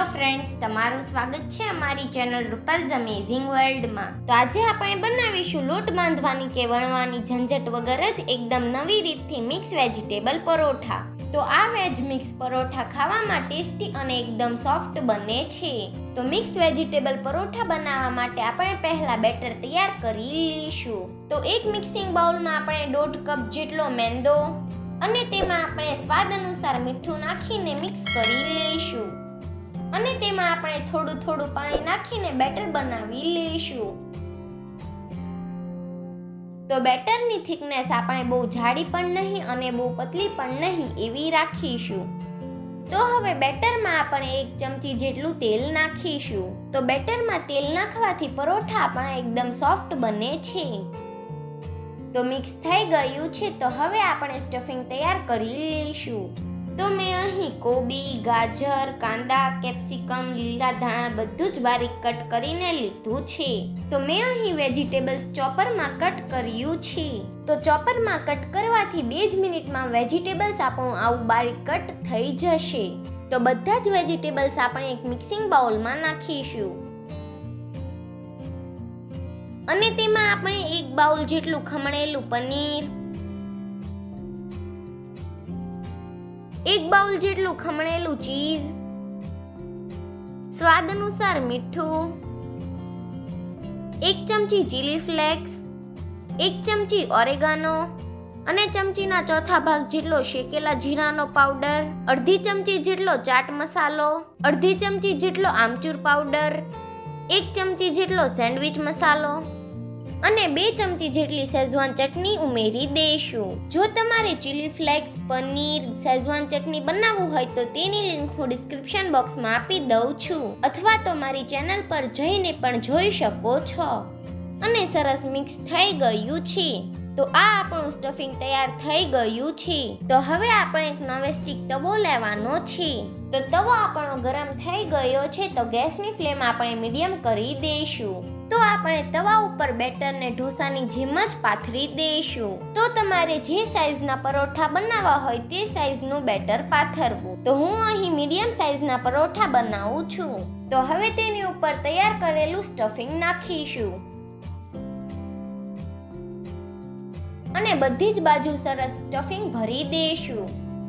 Hello friends, તમારું સ્વાગત છે અમારી ચેનલ રૂપાલ્સ અમેઝિંગ વર્લ્ડમાં। તો આજે આપણે બનાવીશું લોટ બાંધવાની કે વણવાની ઝંઝટ વગર જ એકદમ નવી રીતથી મિક્સ વેજીટેબલ પરોઠા। તો આ વેજ મિક્સ પરોઠા ખાવામાં ટેસ્ટી અને એકદમ સોફ્ટ બને છે। તો મિક્સ વેજીટેબલ પરોઠા બનાવવા માટે આપણે પહેલા બેટર તૈયાર કરી લઈશું। તો એક મિક્સિંગ બાઉલમાં આપણે 1.5 કપ જેટલો મેંદો અને તેમાં આપણે સ્વાદ અનુસાર મીઠું નાખીને મિક્સ કરી લઈશું અને તેમાં આપણે થોડું પાણી નાખીને બેટર બનાવી લઈશું। તો બેટરની થિકનેસ આપણે બહુ જાડી પણ નહીં અને બહુ પતલી પણ નહીં એવી રાખીશું। તો હવે બેટરમાં આપણે 1 ચમચી જેટલું તેલ નાખીશું। તો બેટરમાં તેલ નાખવાથી પરોઠા આપણા એકદમ સોફ્ટ બને છે। તો મિક્સ થઈ ગયું છે। તો હવે આપણે સ્ટફિંગ તૈયાર કરી લઈશું। તો મેં અહીં કોબી, ગાજર, કાંદા, કેપ્સિકમ, લીલા ધાણા બધું જ બારીક કટ કરીને લીધું છે। તો મેં અહીં વેજીટેબલ્સ ચોપરમાં કટ કર્યું છે। તો ચોપરમાં કટ કરવાથી 2 જ મિનિટમાં વેજીટેબલ્સ આપણું આવું બારીક કટ થઈ જશે। તો બધા જ વેજીટેબલ્સ આપણે એક મિક્સિંગ બાઉલમાં નાખીશું અને તેમાં આપણે 1 બાઉલ જેટલું ખમણેલું પનીર, 1 બાઉલ જેટલું ખમણેલું ચીઝ, સ્વાદ અનુસાર મીઠું, 1 ચમચી ચીલી ફ્લેક્સ, 1 ચમચી ઓરેગાનો અને ચમચીના ચોથા ભાગ જેટલો શેકેલા જીરાનો પાવડર, અડધી ચમચી જેટલો ચાટ મસાલો, અડધી ચમચી જેટલો આમચૂર પાવડર, 1 ચમચી જેટલો સેન્ડવિચ મસાલો અને 2 ચમચી જેટલી શેઝવાન ચટણી ઉમેરી દઈશું। જો તમારે chilli flakes, paneer, schezwan chutney બનાવવું હોય તો તેની લિંક હું ડિસ્ક્રિપ્શન બોક્સમાં આપી દઉં છું અથવા તો મારી ચેનલ પર જઈને પણ જોઈ શકો છો। અને સરસ મિક્સ થઈ ગયું છે। તો આ આપણું સ્ટફિંગ તૈયાર થઈ ગયું છે। તો હવે આપણે એક નોનસ્ટિક તવો લેવાનો છે। તો તવો આપણો ગરમ થઈ ગયો છે। તો ગેસની ફ્લેમ આપણે મીડિયમ કરી દઈશું। તો આપણે તવા ઉપર બેટરને ઢોસાની જેમ જ પાથરી દઈશું। તો તમારે જે સાઈઝના પરોઠા બનાવવા હોય તે સાઈઝનું બેટર પાથરવું। તો હું અહીં મીડિયમ સાઈઝના પરોઠા બનાવું છું। તો હવે તેની ઉપર તૈયાર કરેલું સ્ટફિંગ નાખીશું અને બધી જ બાજુ સરસ સ્ટફિંગ ભરી દઈશું।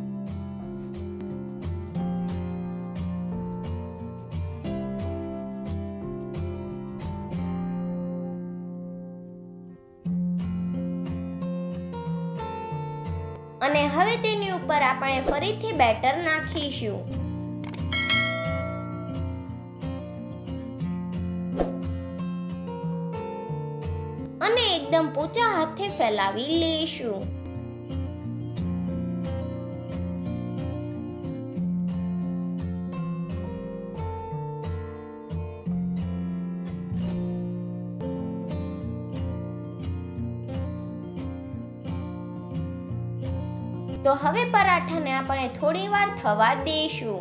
અને હવે તેની ઉપર આપણે ફરીથી બેટર નાખીશું અને એકદમ પોચા હાથે ફેલાવી લઈશું। તો હવે પરાઠાને આપણે થોડી વાર થવા દઈશું।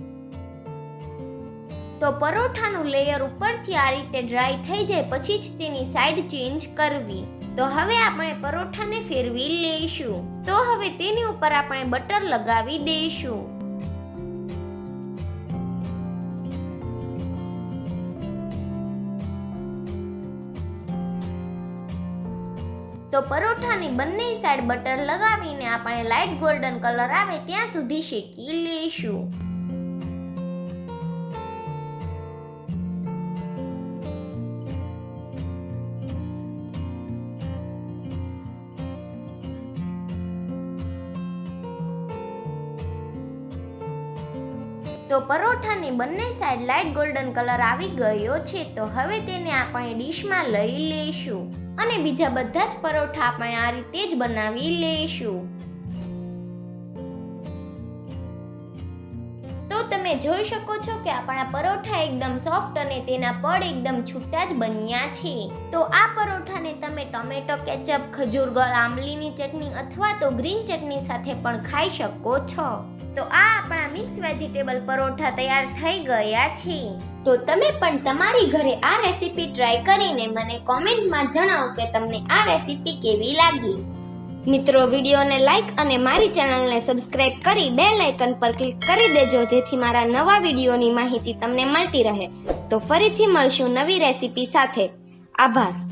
તો પરોઠાનું લેયર ઉપરથી આ રીતે ડ્રાય થઈ જાય પછી જ તેની સાઈડ ચેન્જ કરવી। તો હવે આપણે પરોઠાને ફેરવી લઈશું। તો હવે તેની ઉપર આપણે બટર લગાવી દઈશું। તો પરોઠાની બંને સાઈડ બટર લગાવીને આપણે લાઇટ ગોલ્ડન કલર આવે ત્યાં સુધી શેકી લઈશું। તો પરોઠાની બંને સાઈડ લાઇટ ગોલ્ડન કલર આવી ગયો છે। તો હવે તેને આપણે ડીશમાં લઈ લઈશું અને બીજા બધા જ પરોઠા આપણે આ રીતે જ બનાવી લઈશું। તો તમે જોઈ શકો છો કે આપણા પરોઠા એકદમ સોફ્ટ અને તેના પડ એકદમ છૂટા જ બન્યા છે। તો આ પરોઠાને તમે ટોમેટો કેચઅપ, ખજૂર ગળ, આંબલીની ચટણી અથવા તો ગ્રીન ચટણી સાથે પણ ખાઈ શકો છો। તો આ આપણા મિક્સ વેજીટેબલ પરોઠા તૈયાર થઈ ગયા છે। તો તમે પણ તમારી ઘરે આ રેસીપી ટ્રાય કરીને મને કોમેન્ટમાં જણાવો કે તમને આ રેસીપી કેવી લાગી। મિત્રો, વિડીયોને લાઈક અને મારી ચેનલને સબસ્ક્રાઇબ કરી બેલ આઇકન પર ક્લિક કરી દેજો, જેથી મારા નવા વિડીયોની માહિતી તમને મળતી રહે. તો ફરીથી મળશું નવી રેસીપી સાથે. આભાર.